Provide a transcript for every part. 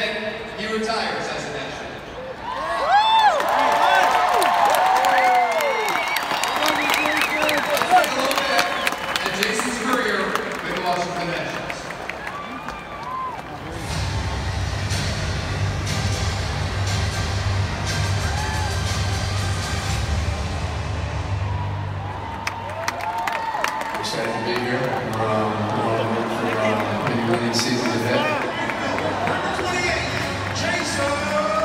Then he retires as a national. Let's take a look at Jayson's career with the Washington Nationals. Excited to be here. For many winning seasons ahead. Number 28, Jayson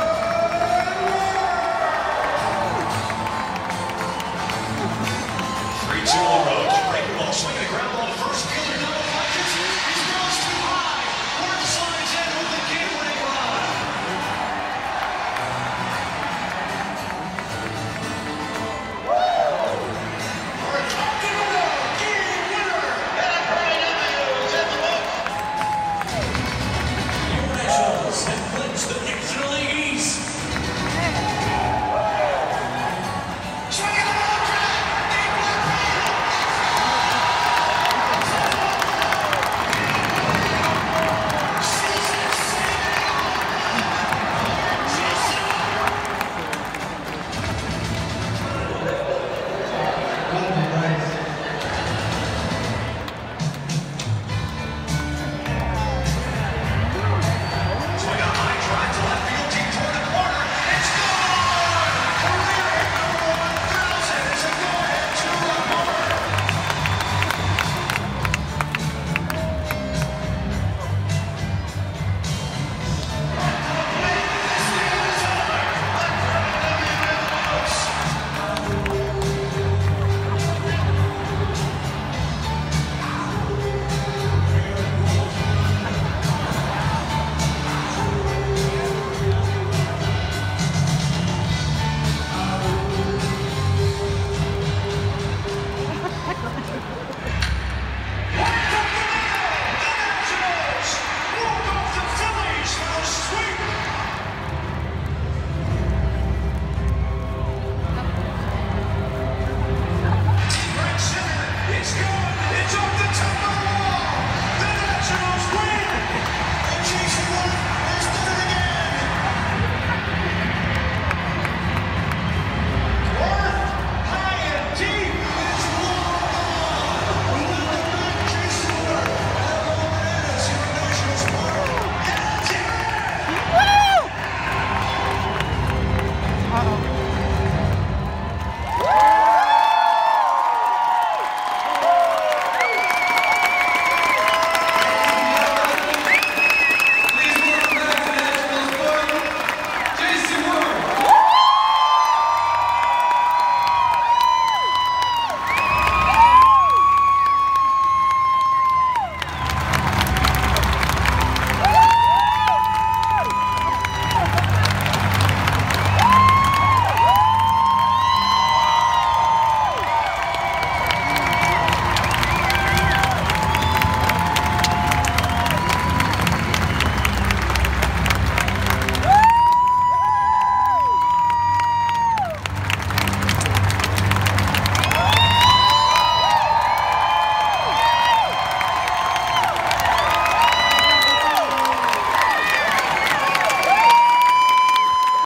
Werth. 3-2 approach. Breaking ball, swinging the ground ball to first fielder. Double clutches. He throws too high. Werth slides in with the game-winning run. We're talking about game winner. And a crying out is in the book. Your Nationals have clinched the